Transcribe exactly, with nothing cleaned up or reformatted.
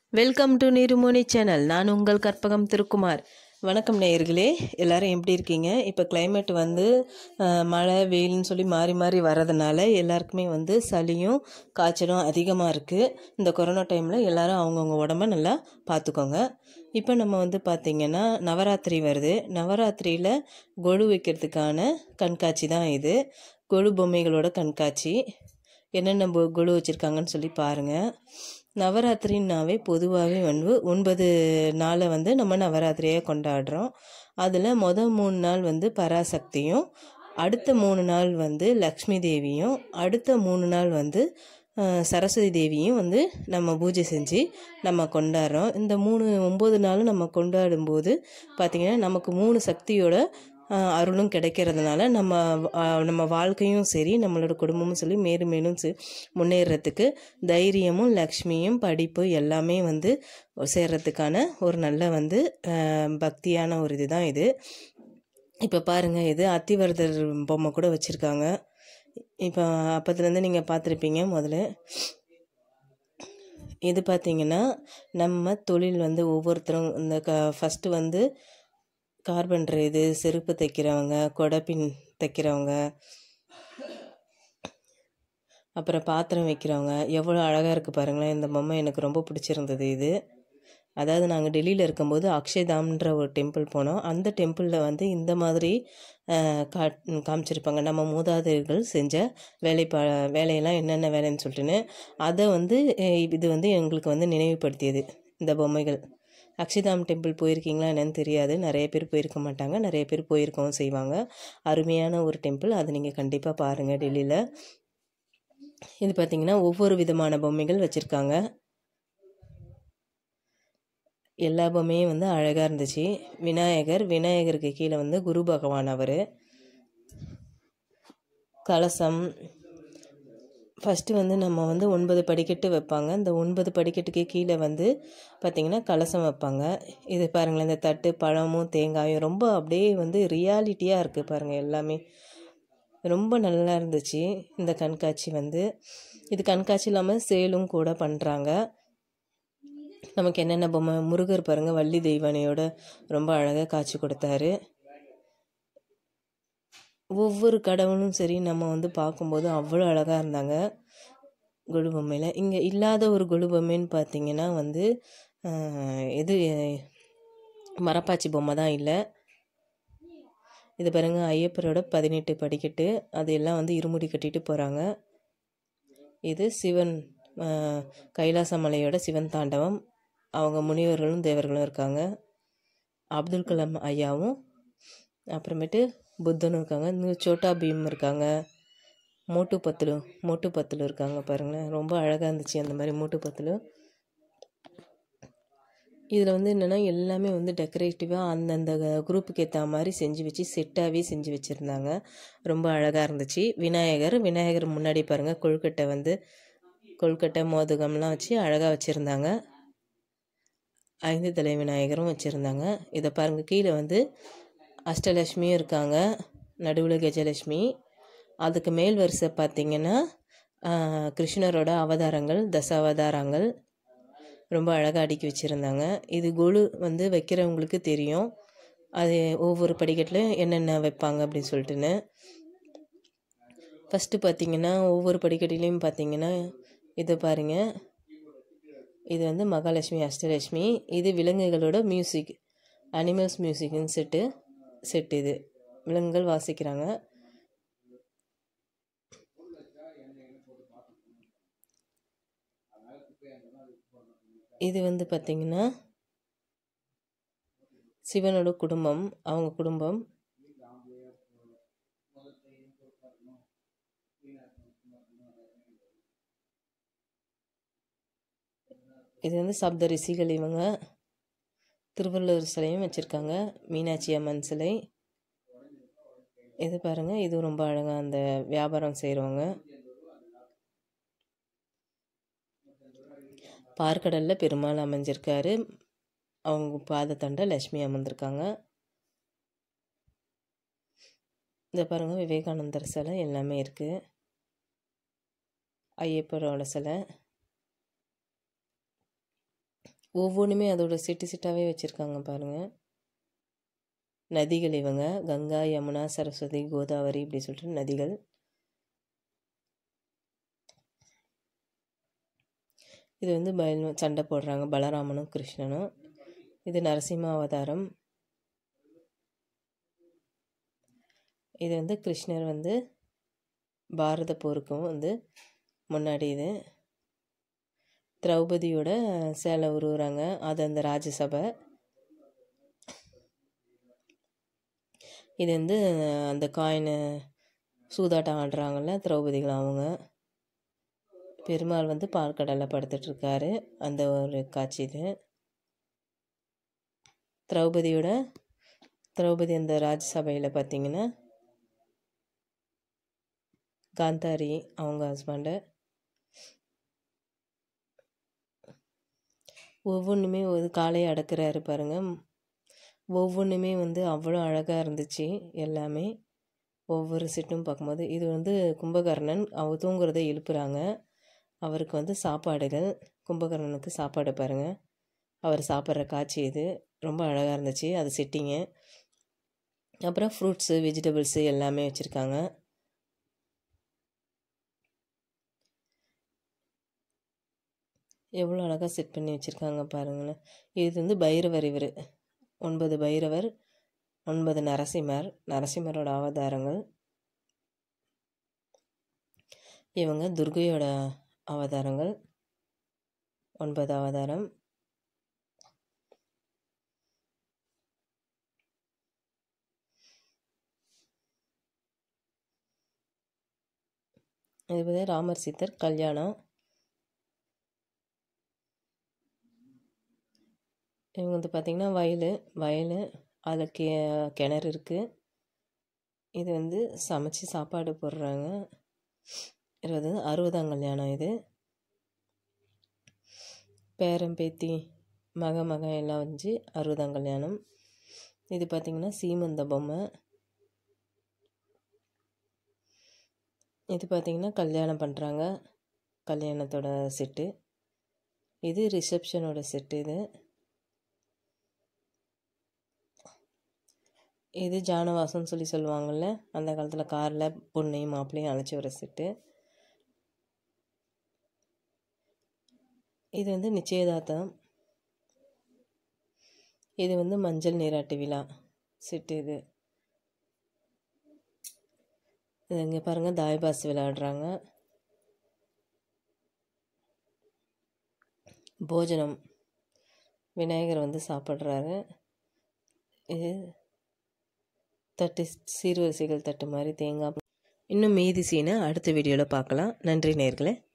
Welcome to நீருமோனி channel. நான் உங்கள் கற்பகம் திருக்குமார். வணக்கம் நேயர்களே, எல்லோரும் எப்படி இருக்கீங்க? இப்போ கிளைமேட் வந்து மழை வெயில்னு சொல்லி மாறி மாறி வர்றதுனால எல்லாருக்குமே வந்து சளியும் காய்ச்சலும் அதிகமாக இருக்குது. இந்த கொரோனா டைமில் எல்லோரும் அவங்கவுங்க உடம்ப நல்லா பார்த்துக்கோங்க. இப்போ நம்ம வந்து பார்த்திங்கன்னா நவராத்திரி வருது. நவராத்திரியில் கொலு வைக்கிறதுக்கான கண்காட்சி தான் இது. கொலு பொம்மைகளோட கண்காட்சி. என்னென்ன கொலு வச்சுருக்காங்கன்னு சொல்லி பாருங்கள். நவராத்திரின்னாவே பொதுவாகவே வந்து ஒன்பது நாளை வந்து நம்ம நவராத்திரியாக கொண்டாடுறோம். அதில் மொதல் மூணு நாள் வந்து பராசக்தியும், அடுத்த மூணு நாள் வந்து லக்ஷ்மி தேவியும், அடுத்த மூணு நாள் வந்து சரஸ்வதி தேவியும் வந்து நம்ம பூஜை செஞ்சு நம்ம கொண்டாடுறோம். இந்த மூணு ஒம்பது நாளும் நம்ம கொண்டாடும்போது பார்த்திங்கன்னா நமக்கு மூணு சக்தியோட அருளும் கிடைக்கிறதுனால நம்ம நம்ம வாழ்க்கையும் சரி, நம்மளோட குடும்பமும் சரி மேலும் மேலும் முன்னேறத்துக்கு தைரியமும் லக்ஷ்மியும் படிப்பு எல்லாமே வந்து சேர்றதுக்கான ஒரு நல்ல வந்து பக்தியான ஒரு இது தான் இது. இப்போ பாருங்கள், இது அத்திவரதர் பொம்மை கூட வச்சுருக்காங்க. இப்போ அப்பத்துலேருந்து நீங்கள் பார்த்துருப்பீங்க. முதல்ல இது பார்த்திங்கன்னா நம்ம தொழில் வந்து ஒவ்வொருத்தரும் இந்த க ஃபஸ்ட்டு வந்து கார்பெண்டர், இது செருப்பு தைக்கிறவங்க, கொடைப்பின் தைக்கிறவங்க, அப்புறம் பாத்திரம் வைக்கிறவங்க. எவ்வளோ அழகாக இருக்குது பாருங்களேன். இந்த பொம்மை எனக்கு ரொம்ப பிடிச்சிருந்தது. இது அதாவது நாங்கள் டெல்லியில் இருக்கும்போது அக்ஷய்தாம்ன்ற ஒரு டெம்பிள் போனோம். அந்த டெம்பிளில் வந்து இந்த மாதிரி கா காமிச்சிருப்பாங்க நம்ம மூதாதையர்கள் செஞ்ச வேலை பா வேலையெல்லாம் என்னென்ன வேலைன்னு சொல்லிட்டுன்னு. அதை வந்து இது வந்து எங்களுக்கு வந்து நினைவுபடுத்தியது இந்த பொம்மைகள். அக்ஷய்தாம் டெம்பிள் போயிருக்கீங்களா என்னன்னு தெரியாது. நிறைய பேர் போயிருக்க மாட்டாங்க, நிறைய பேர் போயிருக்கவும் செய்வாங்க. அருமையான ஒரு டெம்பிள், அதை நீங்கள் கண்டிப்பாக பாருங்கள் டெல்லியில். இது பார்த்திங்கன்னா ஒவ்வொரு விதமான பொம்மைகள் வச்சுருக்காங்க. எல்லா பொம்மையும் வந்து அழகாக இருந்துச்சு. விநாயகர், விநாயகருக்கு கீழே வந்து குரு பகவான், அவர் கலசம். ஃபஸ்ட்டு வந்து நம்ம வந்து ஒன்பது படிக்கட்டு வைப்பாங்க. இந்த ஒன்பது படிக்கட்டுக்கு கீழே வந்து பார்த்திங்கன்னா கலசம் வைப்பாங்க. இது பாருங்களேன், இந்த தட்டு பழமும் தேங்காயும் ரொம்ப அப்படியே வந்து ரியாலிட்டியாக இருக்குது பாருங்கள். எல்லாமே ரொம்ப நல்லா இருந்துச்சு இந்த கண்காட்சி வந்து. இது கண்காட்சி இல்லாமல் சேலும் கூட பண்ணுறாங்க. நமக்கு என்னென்ன பொம்மை, முருகர் பாருங்கள் வள்ளி தெய்வானையோட ரொம்ப அழகாக காட்சி கொடுத்தாரு. ஒவ்வொரு கடவுளும் சரி நம்ம வந்து பார்க்கும்போது அவ்வளோ அழகாக இருந்தாங்க கொலு பொம்மையில். இங்கே இல்லாத ஒரு கொலு பொம்மைன்னு பார்த்திங்கன்னா வந்து இது மரப்பாச்சி பொம்மை தான் இல்லை. இது பாருங்கள், ஐயப்பரோட பதினெட்டு படிக்கட்டு, அது எல்லாம் வந்து இருமுடி கட்டிட்டு போகிறாங்க. இது சிவன், கைலாச மலையோட சிவன் தாண்டவம். அவங்க முனிவர்களும் தேவர்களும் இருக்காங்க. அப்துல் கலாம் ஐயாவும் அப்புறமேட்டு புத்தனும் இருக்காங்க. இன்னும் சோட்டா பீம் இருக்காங்க. மோட்டு பத்துலு மோட்டு பத்துலு இருக்காங்க பாருங்களேன். ரொம்ப அழகாக இருந்துச்சு அந்த மாதிரி மோட்டு பத்துலு. இதில் வந்து என்னென்னா எல்லாமே வந்து டெக்கரேட்டிவாக அந்தந்த குரூப்புக்கு ஏற்ற மாதிரி செஞ்சு வச்சு செட்டாகவே செஞ்சு வச்சுருந்தாங்க. ரொம்ப அழகாக இருந்துச்சு. விநாயகர் விநாயகர் முன்னாடி பாருங்கள் கொழுக்கட்டை வந்து கொழுக்கட்டை மோதகம்லாம் வச்சு அழகாக வச்சுருந்தாங்க. ஐந்து தலை விநாயகரும் வச்சுருந்தாங்க. இதை பாருங்கள், கீழே வந்து அஷ்டலட்சுமியும் இருக்காங்க, நடுவில் கஜலட்சுமி. அதுக்கு மேல் வரிசை பார்த்திங்கன்னா கிருஷ்ணரோட அவதாரங்கள், தச அவதாரங்கள் ரொம்ப அழகாக அடுக்கி வச்சுருந்தாங்க. இது கொலு வந்து வைக்கிறவங்களுக்கு தெரியும், அது ஒவ்வொரு படிக்கட்டுலையும் என்னென்ன வைப்பாங்க அப்படின்னு சொல்லிட்டுன்னு. ஃபஸ்ட்டு பார்த்திங்கன்னா ஒவ்வொரு படிக்கட்டிலையும் பார்த்திங்கன்னா இதை பாருங்கள், இது வந்து மகாலட்சுமி, அஷ்டலட்சுமி. இது விலங்குகளோட மியூசிக், அனிமல்ஸ் மியூசிக்னு செட்டு செட் இது விலங்குகள் வாசிக்கிறாங்க. இது வந்து பார்த்திங்கன்னா சிவனோட குடும்பம், அவங்க குடும்பம். இது வந்து சப்த ரிஷிகள். இவங்க திருவள்ளுவர் சிலையும் வச்சுருக்காங்க, மீனாட்சி அம்மன் சிலை. இது பாருங்கள், இது ரொம்ப அழகாக அந்த வியாபாரம் செய்கிறவங்க. பார்க்கடலில் பெருமாள் அமைஞ்சிருக்காரு, அவங்க பாதத்தண்டை லட்சுமி அமர்ந்திருக்காங்க. இதை பாருங்கள், விவேகானந்தர் சிலை எல்லாமே இருக்குது. ஐயப்பரோட சிலை, ஒவ்வொன்றுமே அதோட சிட்டு சிட்டாகவே வச்சுருக்காங்க பாருங்கள். நதிகள் இவங்க கங்கா, யமுனா, சரஸ்வதி, கோதாவரி இப்படி சொல்லிட்டு நதிகள். இது வந்து பல சண்டை போடுறாங்க பலராமனும் கிருஷ்ணனும். இது நரசிம்ம அவதாரம். இது வந்து கிருஷ்ணர் வந்து பாரத போருக்கும் வந்து முன்னாடி. இது திரௌபதியோட சேலை உருவுறாங்க, அது அந்த ராஜசபை. இது வந்து அந்த காயினை சூதாட்டம் ஆடுறாங்கல்ல திரௌபதிகள் அவங்க. பெருமாள் வந்து பால்கடலில் படுத்துட்ருக்காரு, அந்த ஒரு காட்சி இது. திரௌபதியோட திரௌபதி அந்த ராஜ்சபையில் பார்த்திங்கன்னா காந்தாரி அவங்க ஹஸ்பண்டு. ஒவ்வொன்றுமே ஒரு காலையை அடக்கிறாரு பாருங்கள். ஒவ்வொன்றுமே வந்து அவ்வளோ அழகாக இருந்துச்சு எல்லாமே. ஒவ்வொரு செட்டும் பார்க்கும்போது இது வந்து கும்பகர்ணன் அவர் தூங்குறதை எழுப்புறாங்க. அவருக்கு வந்து சாப்பாடுகள், கும்பகர்ணனுக்கு சாப்பாடு பாருங்கள், அவர் சாப்பிட்ற காட்சி இது ரொம்ப அழகாக இருந்துச்சு. அது செட்டிங்கு. அப்புறம் ஃப்ரூட்ஸு, வெஜிடபிள்ஸு எல்லாமே வச்சுருக்காங்க. எவ்வளோ அழகாக செட் பண்ணி வச்சுருக்காங்க பாருங்களேன். இது வந்து பைரவர். இவர் ஒன்பது பைரவர், ஒன்பது நரசிம்மர், நரசிம்மரோட அவதாரங்கள். இவங்க துர்கையோட அவதாரங்கள், ஒன்பது அவதாரம். இது வந்து ராமர் சீத்தர் கல்யாணம். இவங்க வந்து பார்த்திங்கன்னா வயல் வயல் அதில் கே கிணறு இருக்குது. இது வந்து சமைச்சு சாப்பாடு போடுறாங்க. இது வந்து அறுபதாம் கல்யாணம். இது பேரன் பேத்தி மக மகன் எல்லாம் வந்து அறுபதாம் கல்யாணம். இது பார்த்திங்கன்னா சீமந்த பொம்மை. இது பார்த்திங்கன்னா கல்யாணம் பண்ணுறாங்க, கல்யாணத்தோட செட்டு. இது ரிசப்ஷனோட செட்டு. இது இது ஜானவாசம்னு சொல்லி சொல்லுவாங்கள்ல, அந்த காலத்தில் காரில் பொண்ணையும் மாப்பிள்ளையும் அழைச்சி வர செட்டு. இது வந்து நிச்சயதார்த்தம். இது வந்து மஞ்சள் நீராட்டு விழா செட்டு. இது இது இங்கே பாருங்கள், தாய்பாஸ் விளையாடுறாங்க. போஜனம், விநாயகர் வந்து சாப்பிட்றாரு. இது தட்டு, சீர்வரிசைகள் தட்டு மாதிரி தேங்காய். இன்னும் மீதி சீனை அடுத்த வீடியோவில் பார்க்கலாம். நன்றி நேயர்களே.